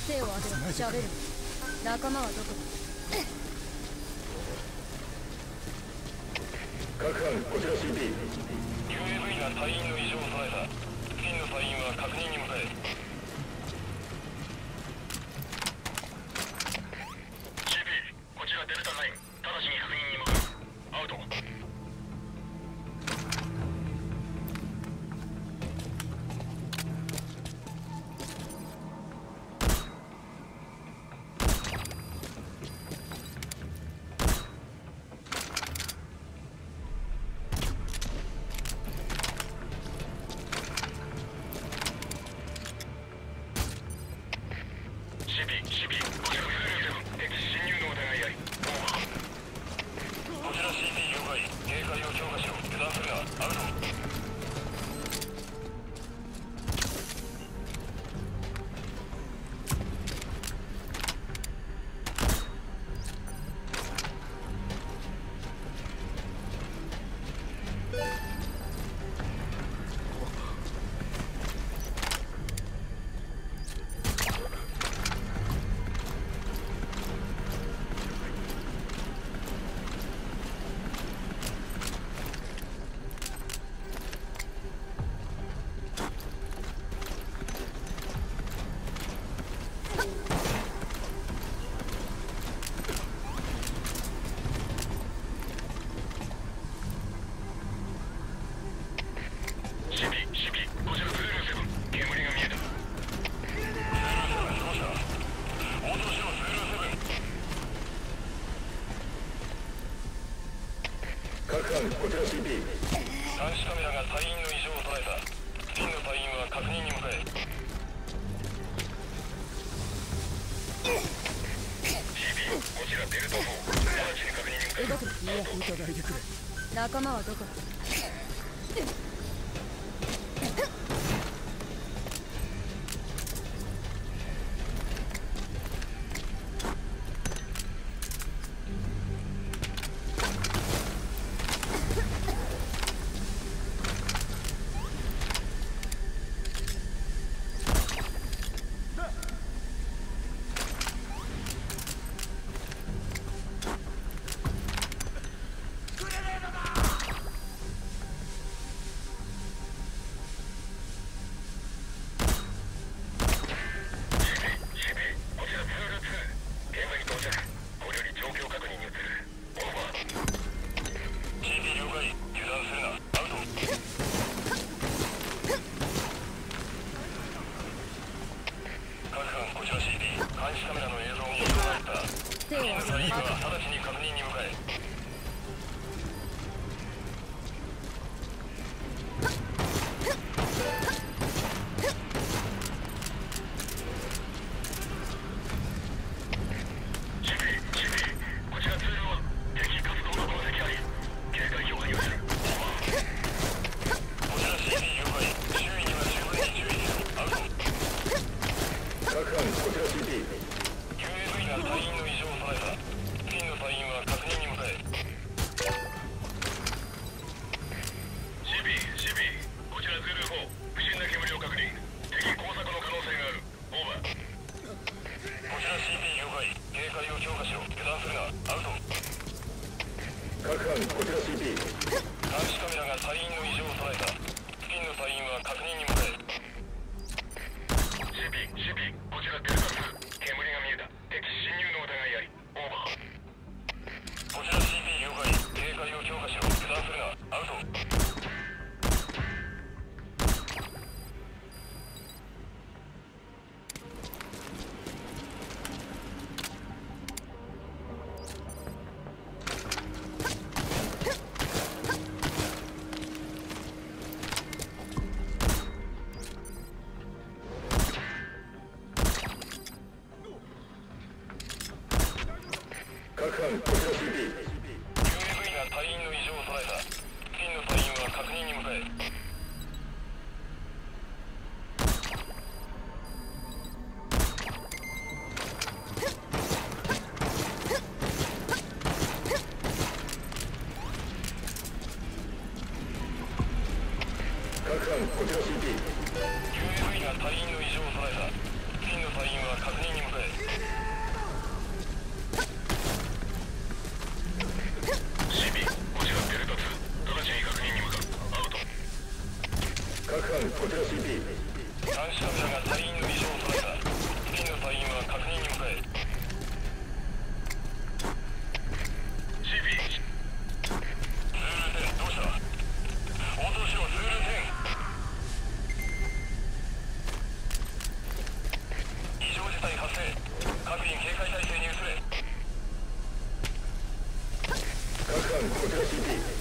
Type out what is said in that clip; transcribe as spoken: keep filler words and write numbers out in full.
手を当てろ。喋る。仲間はどこだ。 各班こちら シーピー。 ユーエーブイ が隊員の異常を捉えた。付近の隊員は確認に向かえ。 シーピー こちらデルタナイン、直ちに確認に向かう。アウト。シーピー、シーピー、こちらフルーセブン、敵侵入の疑いあり。オーバー。こちら シーピー 了解。警戒を強化しろ。油断するな。アウト。シーピー、シーピー、こちらフルーセブン、煙が見えた。フルーセブン、どうした？応答しろ、フルーセブン。 各班こちら シーピー。 監視カメラが隊員の異常を捉えた。付近の隊員は確認に向かえ。 シーピー、こちらデルタフォー、直ちに確認に向かえ。 動く。いや、 疑いでくれ。 仲間はどこだ。 監視カメラの映像に異常があった。付近の隊員は直ちに確認に向かえ。シーピー、シーピー、こちらツールは敵活動の痕跡あり。警戒強化に移る。こちら シーピー 了解。周囲には十分に注意しろ。アウト。 各班こちら シーピー。 ユーエーブイ が隊員の異常を捉えた。付近の隊員は確認に向かえ。シーピー、シーピー、こちらズールフォー、不審な煙を確認。敵工作の可能性がある。オーバー。こちら シーピー 了解。警戒を強化しろ。油断するな。アウト。 各班こちら シーピー。 監視カメラが隊員の異常を捉えた。付近の隊員は確認に向かえ。シーピー、シーピー、こちらデルタツー、煙が見えた。敵侵入の疑いあり。オーバー。こちら シーピー 了解。警戒を強化しろ。油断するな。アウト。 各班こちら シーピー。 ユーエーブイ が隊員の異常を捉えた。付近の隊員は確認に向かえ。 各班こちら シーピー。 ユーエーブイ が隊員の異常を捉えた。付近の隊員は確認に向かえ。 警戒態勢に移れ。 各班こちら シーピー